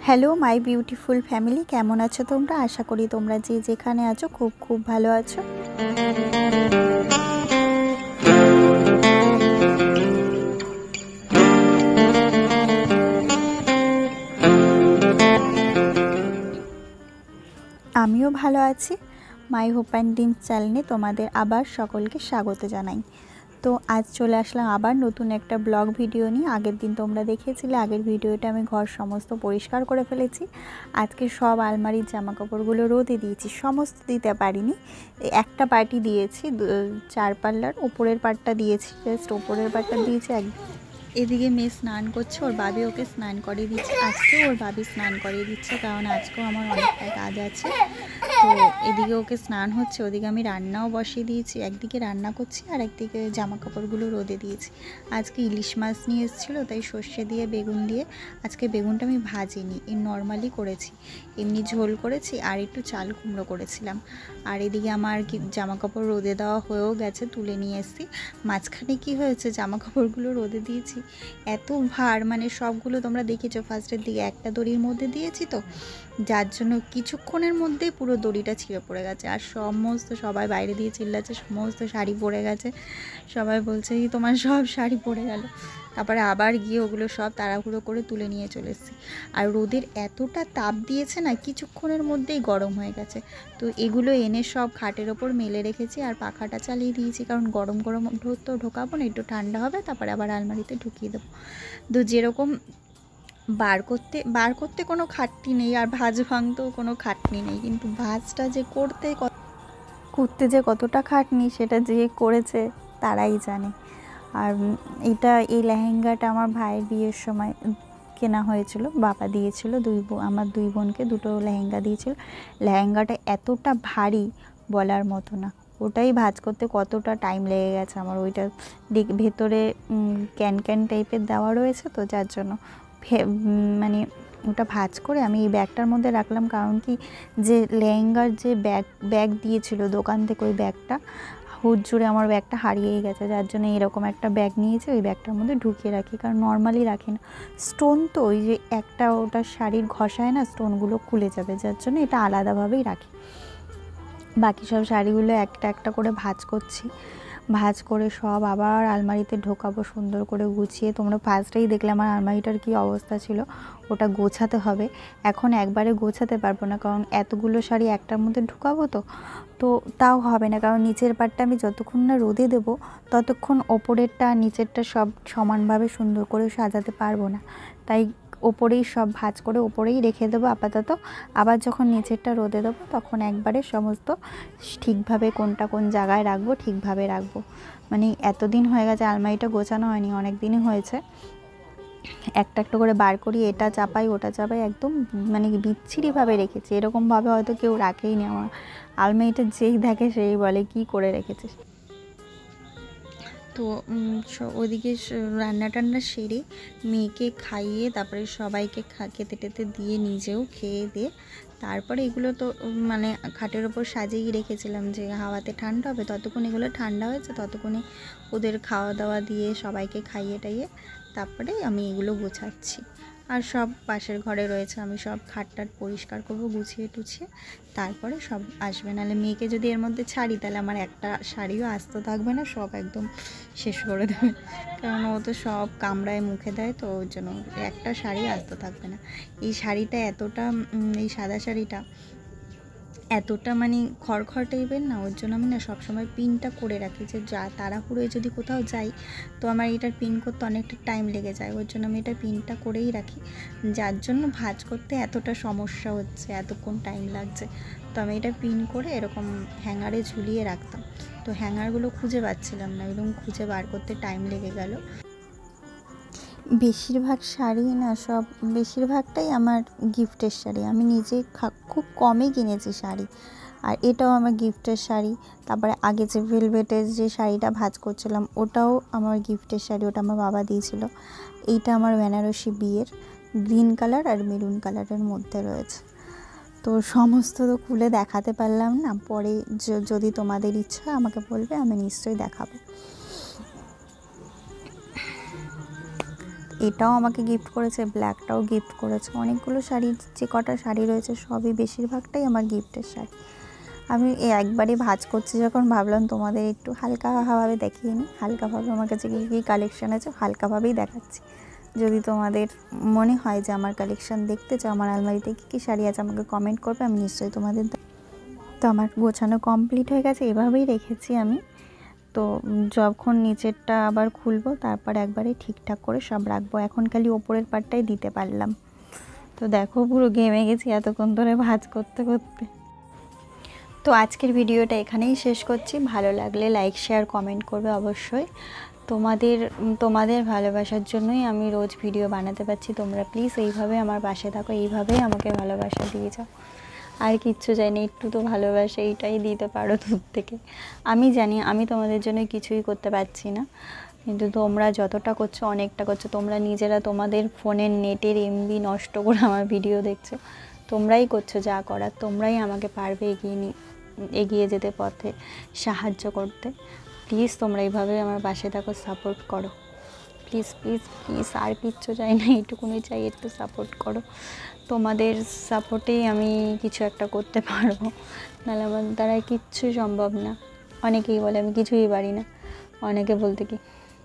Hello my beautiful family, কেমন আছো তোমরা? আশা করি তোমরা যে যেখানে আছো খুব খুব ভালো আছো। আমিও ভালো আছি। মাই হোপ অ্যান্ড ড্রিমস চ্যানেলে তোমাদের আবার সকলকে স্বাগত জানাই। তো আজ চলে আসলাম আবার নতুন একটা ব্লগ ভিডিও নিয়ে। আগের দিন তোমরা দেখেছিলে, আগের ভিডিওটা আমি ঘর সমস্ত পরিষ্কার করে ফেলেছি। আজকে সব আলমারির জামা কাপড়গুলো রোদে দিয়েছি, সমস্ত দিতে পারিনি, একটা পার্টি দিয়েছি, 4 পাল্লার ওপরের পার্টটা দিয়েছি, জাস্ট ওপরের পার্টটা দিয়েছি। এদিকে মেয়ে স্নান করছে, ওর বাবি ওকে স্নান করিয়ে দিচ্ছে। আজকেও ওর বাবি স্নান করিয়ে দিচ্ছে, কারণ আজকেও আমার অনেকটা কাজ আছে। তো এদিকে ওকে স্নান হচ্ছে, ওদিকে আমি রান্নাও বসিয়ে দিয়েছি। একদিকে রান্না করছি আর একদিকে জামা কাপড়গুলো রোদে দিয়েছি। আজকে ইলিশ মাছ নিয়ে এসেছিলো, তাই সর্ষে দিয়ে বেগুন দিয়ে, আজকে বেগুনটা আমি ভাজিনি, নর্মালি করেছি, এমনি ঝোল করেছি আর একটু চাল কুমড়ো করেছিলাম। আর এদিকে আমার কি জামা কাপড় রোদে দেওয়া হয়েও গেছে, তুলে নিয়ে এসেছি। মাঝখানে কি হয়েছে, জামা কাপড়গুলো রোদে দিয়েছি, এত ভার, মানে সবগুলো তোমরা দেখেছো ফার্স্টের দিকে একটা দড়ির মধ্যে দিয়েছি, তো যার জন্য কিছুক্ষণের মধ্যেই পুরো দড়িটা ছিঁড়ে পড়ে গেছে। আর সবাই বাইরে দিয়ে চিল্লাচ্ছে, সমস্ত শাড়ি পরে গেছে, সবাই বলছে কি তোমার সব শাড়ি পরে গেল। তারপরে আবার গিয়ে ওগুলো সব তাড়াহুড়ো করে তুলে নিয়ে চলে এসেছি। আর রোদের এতটা তাপ দিয়েছে না, কিছুক্ষণের মধ্যেই গরম হয়ে গেছে। তো এগুলো এনে সব খাটের ওপর মেলে রেখেছি আর পাখাটা চালিয়ে দিয়েছি, কারণ গরম গরম তো ঢোকাবো না, একটু ঠান্ডা হবে, তারপরে আবার আলমারিতে ঢুকিয়ে দেবো। তো যেরকম বার করতে কোনো খাটনি নেই, আর ভাঁজ ভাঙতেও কোনো খাটনি নেই, কিন্তু ভাঁজটা যে করতে যে কতটা খাটনি, সেটা যে করেছে তারাই জানে। আর এই লেহেঙ্গাটা আমার ভাইয়ের বিয়ের সময় কেনা হয়েছিল, বাবা দিয়েছিল, আমার দুই বোনকে দুটো লেহেঙ্গা দিয়েছিল। লেহেঙ্গাটা এতটা ভারী বলার মতো না, ওটাই ভাঁজ করতে কতটা টাইম লেগে গেছে আমার। ওইটা ভেতরে ক্যান টাইপের দেওয়া রয়েছে, তো যার জন্য মানে ওটা ভাঁজ করে আমি এই ব্যাগটার মধ্যে রাখলাম। কারণ কি, যে লেহেঙ্গার যে ব্যাগ দিয়েছিল দোকান থেকে, ওই ব্যাগটা হুট জুড়ে আমার ব্যাগটা হারিয়েই গেছে, যার জন্য এরকম একটা ব্যাগ নিয়েছি, ওই ব্যাগটার মধ্যে ঢুকিয়ে রাখি, কারণ নর্মালি রাখি না। স্টোন তো ওই যে একটা ওটা শাড়ির ঘষায় না, স্টোনগুলো খুলে যাবে, যার জন্য এটা আলাদাভাবেই রাখি। বাকি সব শাড়িগুলো একটা একটা করে ভাঁজ করছি, ভাঁজ করে সব আবার আলমারিতে ঢোকাবো সুন্দর করে গুছিয়ে। তোমরা ফার্স্টেই দেখলে আমার আলমারিটার কী অবস্থা ছিল, ওটা গোছাতে হবে। এখন একবারে গোছাতে পারবো না, কারণ এতগুলো শাড়ি একটার মধ্যে ঢুকাবো, তো তাও হবে না, কারণ নিচের পাটটা আমি যতক্ষণ না রোদে দেবো ততক্ষণ ওপরেরটা নিচেরটা সব সমানভাবে সুন্দর করে সাজাতে পারবো না। তাই ওপরেই সব ভাঁজ করে ওপরেই রেখে দেবো আপাতত। আবার যখন নিচেরটা রোদে দেবো তখন একবারে সমস্ত ঠিকভাবে কোনটা কোন জায়গায় রাখবো ঠিকভাবে রাখবো। মানে এতদিন হয়ে গেছে আলমারিটা গোছানো হয়নি, অনেক দিনই হয়েছে। একটা একটা করে বার করি, এটা চাপাই ওটা চাপাই, একদম মানে বিচ্ছিরিভাবে রেখেছি, এরকমভাবে হয়তো কেউ রাখেই নি আমার আলমারিটা। যেই দেখে সেই বলে কি করে রেখেছিস। তো ওদিকে রান্না টান্না সেরে মেয়েকে খাইয়ে তারপরে সবাইকে খেতে টেতে দিয়ে নিজেও খেয়ে দিয়ে তারপরে এগুলো তো মানে খাটের ওপর সাজিয়েই রেখেছিলাম যে হাওয়াতে ঠান্ডা হবে, ততক্ষণ এগুলো ঠান্ডা হয়েছে, ততক্ষণে ওদের খাওয়া দাওয়া দিয়ে সবাইকে খাইয়ে টাইয়ে তারপরে আমি এগুলো গোছাচ্ছি। আর সব পাশের ঘরে রয়েছে, আমি সব খাটটাট পরিষ্কার করব গুছিয়ে টুছিয়ে, তারপরে সব আসবে। নাহলে মেয়েকে যদি এর মধ্যে ছাড়ি তাহলে আমার একটা শাড়িও আস্ত থাকবে না, সব একদম শেষ করে দেবে, কারণ ও তো সব কামড়ায় মুখে দেয়, তো ওর জন্য একটা শাড়ি আস্ত থাকবে না। এই শাড়িটা এতটা, এই সাদা শাড়িটা এতটা মানে খড়খড় টাইপের না, ওর জন্য আমি না সবসময় পিনটা করে রাখি, যে তাড়াহুড়োয় যদি কোথাও যাই তো আমার এটার পিন করতে অনেকটা টাইম লেগে যায়, ওর জন্য আমি এটা পিনটা করেই রাখি, যার জন্য ভাঁজ করতে এতটা সমস্যা হচ্ছে, এতক্ষণ টাইম লাগছে। তো আমি এটা পিন করে এরকম হ্যাঙ্গারে ঝুলিয়ে রাখতাম, তো হ্যাঙ্গারগুলো খুঁজে পাচ্ছিলাম না, এরকম খুঁজে বার করতে টাইম লেগে গেল। বেশিরভাগ শাড়ি না, বেশিরভাগটাই আমার গিফটের শাড়ি, আমি নিজে খুব কমই কিনেছি শাড়ি, আর এটাও আমার গিফটের শাড়ি। তারপরে আগে যে ভেলভেটের যে শাড়িটা ভাঁজ করছিলাম ওটাও আমার গিফটের শাড়ি, ওটা আমার বাবা দিয়েছিল। এইটা আমার বেনারসি বিয়ের, গ্রিন কালার আর মেরুন কালারের মধ্যে রয়েছে। তো সমস্ত তো খুলে দেখাতে পারলাম না, পরে যদি তোমাদের ইচ্ছা আমাকে বলবে, আমি নিশ্চয়ই দেখাবো। এটাও আমাকে গিফট করেছে, ব্ল্যাকটাও গিফট করেছে। অনেকগুলো শাড়ি, যে কটা শাড়ি রয়েছে সবই বেশিরভাগটাই আমার গিফটের শাড়ি। আমি একবারে ভাঁজ করছি যখন ভাবলাম তোমাদের একটু হালকাভাবে দেখিয়ে নিই, হালকাভাবে আমার কাছে কী কী কালেকশান আছে হালকাভাবেই দেখাচ্ছি। যদি তোমাদের মনে হয় যে আমার কালেকশান দেখতে চাও, আমার আলমারিতে কী কী শাড়ি আছে আমাকে কমেন্ট করবে, আমি নিশ্চয়ই তোমাদের। তো আমার গোছানো কমপ্লিট হয়ে গেছে, এভাবেই রেখেছি আমি। তো যখন নিচেরটা আবার খুলবো তারপর একবারে ঠিকঠাক করে সব রাখবো। এখন খালি ওপরের পাটটাই দিতে পারলাম। তো দেখো পুরো ঘেমে গেছি এতক্ষণ ধরে ভাঁজ করতে করতে। তো আজকের ভিডিওটা এখানেই শেষ করছি। ভালো লাগলে লাইক শেয়ার কমেন্ট করবে অবশ্যই। তোমাদের ভালোবাসার জন্যই আমি রোজ ভিডিও বানাতে পারছি। তোমরা প্লিজ এইভাবে আমার পাশে থাকো, এইভাবেই আমাকে ভালোবাসা দিয়ে যাও। আর কিচ্ছু চাই না, একটু তো ভালোবাসা এইটাই দিতে পারো দূর থেকে। আমি জানি আমি তোমাদের জন্য কিছুই করতে পারছি না, কিন্তু তোমরা যতটা করছো অনেকটা করছো। তোমরা নিজেরা তোমাদের ফোনের নেটের এমবি নষ্ট করে আমার ভিডিও দেখছো। তোমরাই করছো যা করার, তোমরাই আমাকে পারবে এগিয়ে যেতে, পথে সাহায্য করতে। প্লিজ তোমরা এইভাবে আমার পাশে থাকো, সাপোর্ট করো। প্লিজ প্লিজ প্লিজ, আর কিচ্ছু চাই না, এইটুকুনি চাই, একটু সাপোর্ট করো। তোমাদের সাপোর্টেই আমি কিছু একটা করতে পারবো, নাহলে আমার দ্বারা কিচ্ছু সম্ভব না। অনেকেই বলে আমি কিছুই পারি না, অনেকে বলতে কি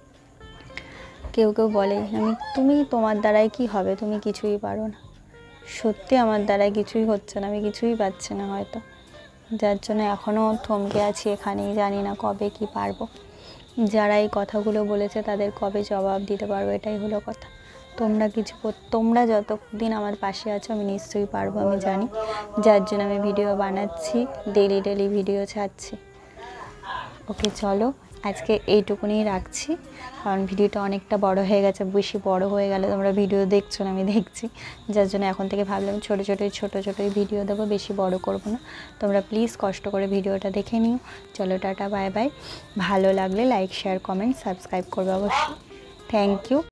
কেউ বলে তুমি তোমার দ্বারাই কি হবে, তুমি কিছুই পারো না। সত্যি আমার দ্বারাই কিছুই হচ্ছে না, আমি কিছুই পাচ্ছি না হয়তো, যার জন্য এখনও থমকে আছি এখানেই। জানি না কবে কি পারবো। যারা এই কথাগুলো বলেছে তাদের কবে জবাব দিতে পারবো, এটাই হলো কথা। তোমরা যতদিন আমার পাশে আছো আমি নিশ্চয়ই পারবো, আমি জানি। যার জন্য আমি ভিডিও বানাচ্ছি, ডেলি ভিডিও ছাড়ছি। ওকে চলো আজকে এইটুকুনি রাখছি, কারণ ভিডিওটা অনেকটা বড় হয়ে গেছে। বেশি বড় হয়ে গেলে তোমরা ভিডিও দেখছো না, আমি দেখছি, যার জন্য এখন থেকে ভাবলাম ছোটোই ভিডিও দেবো, বেশি বড় করব না। তোমরা প্লিজ কষ্ট করে ভিডিওটা দেখে নিও। চলো টাটা বাই বাই। ভালো লাগলে লাইক শেয়ার কমেন্ট সাবস্ক্রাইব করবে অবশ্যই। Thank you.